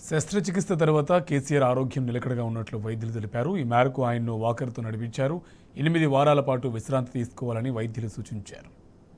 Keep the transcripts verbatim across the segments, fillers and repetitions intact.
శస్త్రచికిత్స తర్వాత కేసీఆర్ ఆరోగ్యం నిలకడగా ఉన్నట్లు వైద్యులు తెలిపారు. ఈ మేరకు ఆయన్ను వాకర్తో నడిపించారు. ఎనిమిది వారాల పాటు విశ్రాంతి తీసుకోవాలని వైద్యులు సూచించారు.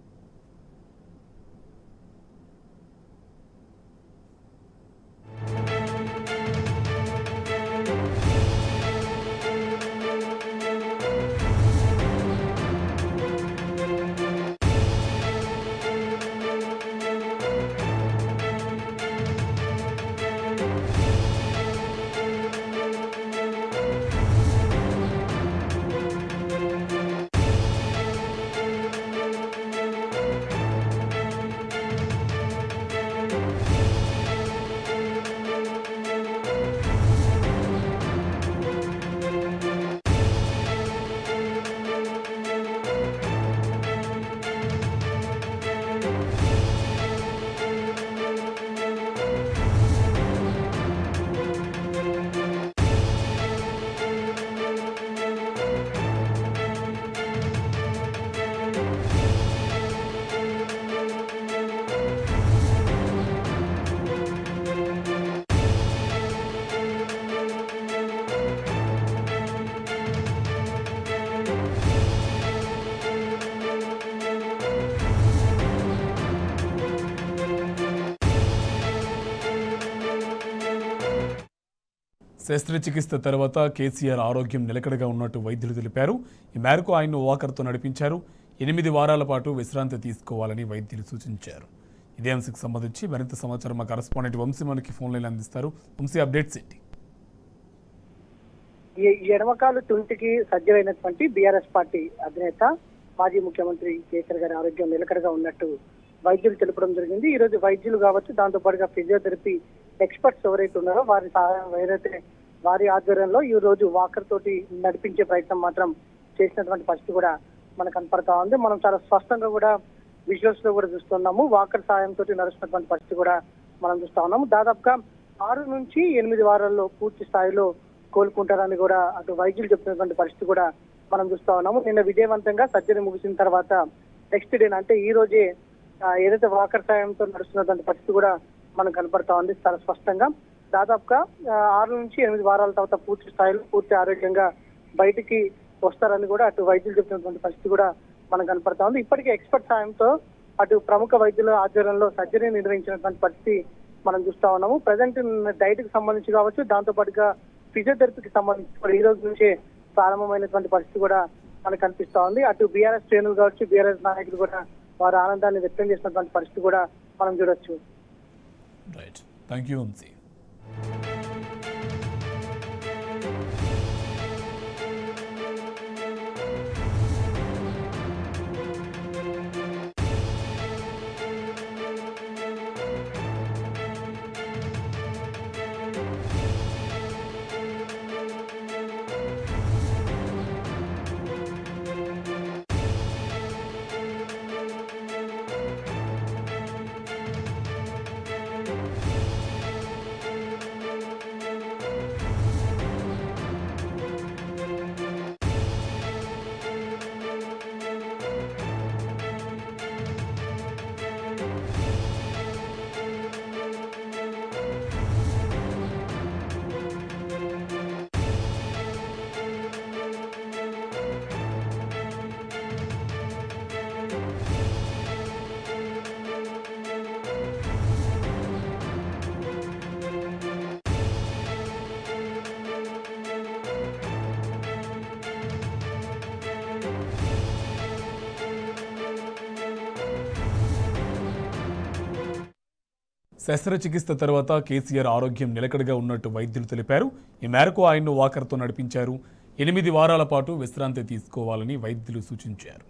శస్త్రచికిత్స తర్వాత కేసీఆర్ ఆరోగ్యం నిలకడగా ఉన్నట్టు వైద్యులు తెలిపారు. ఈ మేరకు ఆయన్ను వాకర్తో నడిపించారు. ఎనిమిది వారాల పాటు విశ్రాంతి తీసుకోవాలని వైద్యులు సూచించారు. ఇదే అంశకు సంబంధించి మరింత సమాచారం మా కరెస్పాండెంట్ వంశీ మనకి ఫోన్ లైన్ అందిస్తారు. వంశీ, అప్డేట్స్ ఏంటి? ఈ ఎడమకాలు తుంటికి సజ్జమైనటువంటి బీఆర్ఎస్ పార్టీ అధినేత మాజీ ముఖ్యమంత్రి కేసీఆర్ గారి ఆరోగ్యం నిలకడగా ఉన్నట్టు వైద్యులు తెలపడం జరిగింది. ఈ రోజు వైద్యులు కావచ్చు, దాంతో పాటుగా ఫిజియోథెరపీ ఎక్స్పర్ట్స్ ఎవరైతే ఉన్నారో వారి సహాయం ఏదైతే వారి ఆధ్వర్యంలో ఈ రోజు వాకర్ తోటి నడిపించే ప్రయత్నం మాత్రం చేసినటువంటి పరిస్థితి కూడా మనకు కనపడతా ఉంది. మనం చాలా స్పష్టంగా కూడా విజువల్స్ లో కూడా చూస్తున్నాము. వాకర్ సాయంతో నడుస్తున్నటువంటి పరిస్థితి కూడా మనం చూస్తా ఉన్నాము. దాదాపుగా ఆరు నుంచి ఎనిమిది వారాల్లో పూర్తి స్థాయిలో కోలుకుంటారని కూడా అటు వైద్యులు చెప్తున్నటువంటి పరిస్థితి కూడా మనం చూస్తా ఉన్నాము. నిన్న విజయవంతంగా సర్జరీ ముగిసిన తర్వాత నెక్స్ట్ డే అంటే ఈ రోజే ఏదైతే వాకర్ సాయంతో నడుస్తున్నటువంటి పరిస్థితి కూడా మనకు కనపడతా ఉంది చాలా స్పష్టంగా. దాదాపుగా ఆరు నుంచి ఎనిమిది వారాల తర్వాత పూర్తి స్థాయిలో పూర్తి ఆరోగ్యంగా బయటికి వస్తారని కూడా అటు వైద్యులు చెప్తున్నటువంటి పరిస్థితి కూడా మనకు కనపడతా ఉంది. ఇప్పటికే ఎక్స్పర్ట్ సాయంతో అటు ప్రముఖ వైద్యుల ఆధ్వర్యంలో సర్జరీ నిర్వహించినటువంటి పరిస్థితి మనం చూస్తా ఉన్నాము. ప్రజెంట్ డైట్ కి సంబంధించి కావచ్చు, దాంతో పాటుగా ఫిజియోథెరపీకి సంబంధించి కూడా ఈ రోజు నుంచే ప్రారంభమైనటువంటి పరిస్థితి కూడా మనకు కనిపిస్తా ఉంది. అటు బీఆర్ఎస్ శ్రేణులు కావచ్చు, బీఆర్ఎస్ నాయకులు కూడా వారి ఆనందాన్ని వ్యక్తం చేసినటువంటి పరిస్థితి కూడా మనం చూడొచ్చు. Right, thank you Vamshi. శస్త్రచికిత్స తర్వాత కేసీఆర్ ఆరోగ్యం నిలకడగా ఉన్నట్టు వైద్యులు తెలిపారు. ఈ మేరకు ఆయన్ను వాకర్తో నడిపించారు. ఎనిమిది వారాల పాటు విశ్రాంతి తీసుకోవాలని వైద్యులు సూచించారు.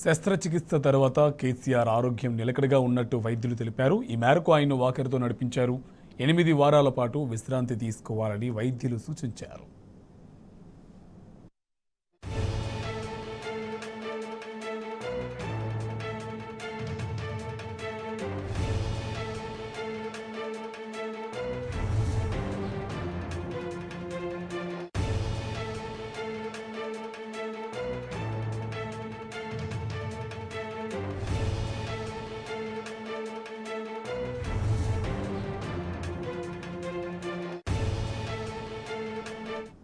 శస్త్రచికిత్స తర్వాత కేసీఆర్ ఆరోగ్యం నిలకడగా ఉన్నట్టు వైద్యులు తెలిపారు. ఈ మేరకు ఆయన్ను వాకర్తో నడిపించారు. ఎనిమిది వారాల పాటు విశ్రాంతి తీసుకోవాలని వైద్యులు సూచించారు.